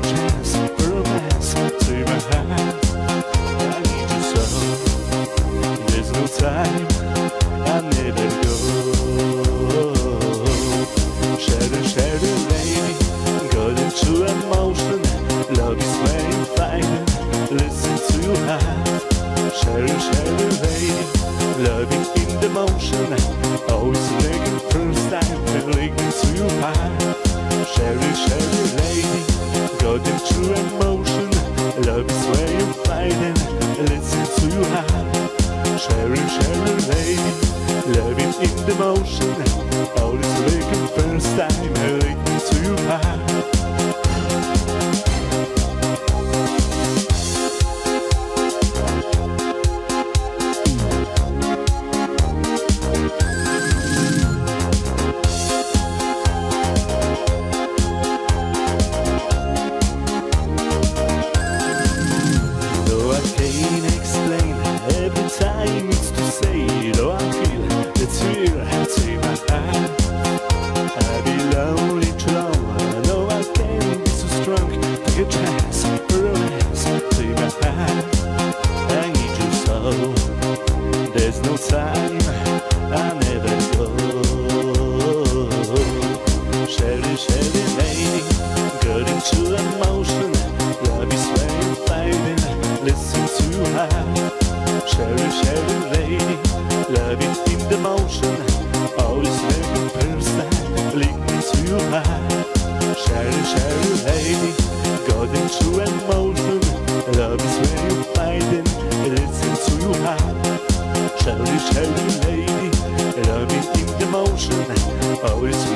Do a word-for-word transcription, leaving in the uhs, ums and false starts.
chance for romance to my heart. I need you so. There's no time, I never go. Shadow, shadow, lady, got into emotion. Love is playing fine. Listen to your heart. Shadow, shadow, lady, loving in the motion. Always looking first time, looking to your heart. Shadow, shadow, lady, got into emotion. Love is playing fine. Listen to your heart. Shadow, shadow, lady, loving in the motion. Always looking first time, looking to your heart. Time it's to say it, oh I feel it's here, take my hand. I be lonely too long, I know I can't be so strong. Take a chance for romance, take my hand. I need you so, there's no time, I never go. Sherry, Sherry lady, got into emotion. Love is playing fighting, listen to your heart. Sherry, Sherry lady, loving in the motion. Always looking first time, looking to your heart. Sherry, Sherry lady, got into emotion. Love is very fighting, listen to your heart. Sherry, Sherry lady, loving in the motion. Always